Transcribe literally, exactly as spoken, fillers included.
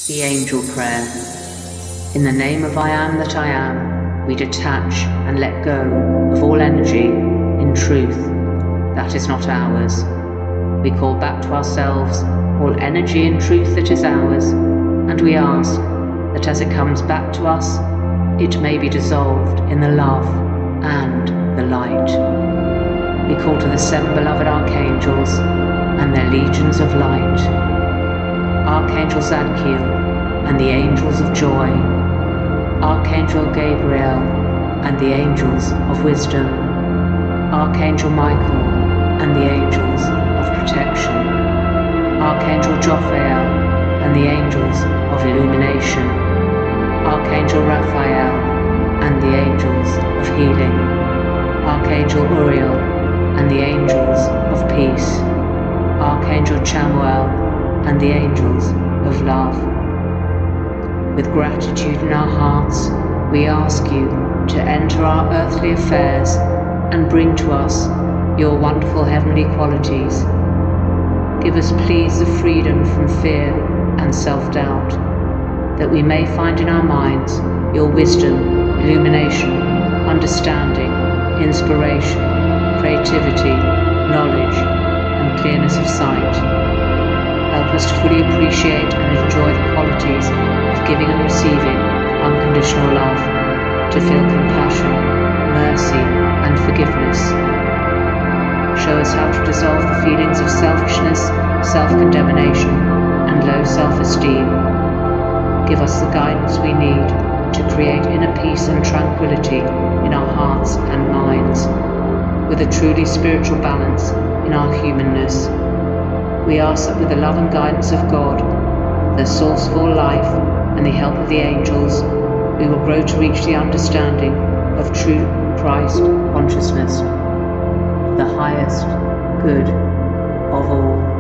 The Angel Prayer. In the name of I Am that I Am, we detach and let go of all energy in truth that is not ours. We call back to ourselves all energy in truth that is ours, and we ask that as it comes back to us, it may be dissolved in the love and the light. We call to the seven beloved archangels and their legions of light, Archangel Zadkiel and the angels of joy, Archangel Gabriel and the angels of wisdom, Archangel Michael and the angels of protection, Archangel Jophiel and the angels of illumination, Archangel Raphael and the angels of healing, Archangel Uriel and the angels of peace, Archangel Chamuel and the angels of love. With gratitude in our hearts, we ask you to enter our earthly affairs and bring to us your wonderful heavenly qualities. Give us, please, the freedom from fear and self-doubt, that we may find in our minds your wisdom, illumination, understanding, inspiration, creativity, knowledge, and clearness of sight. Help us to fully appreciate and enjoy the qualities of giving and receiving unconditional love, to feel compassion, mercy, and forgiveness. Show us how to dissolve the feelings of selfishness, self-condemnation, and low self-esteem. Give us the guidance we need to create inner peace and tranquility in our hearts and minds, with a truly spiritual balance in our humanness. We ask that with the love and guidance of God, the source of all life, and the help of the angels, we will grow to reach the understanding of true Christ consciousness, the highest good of all.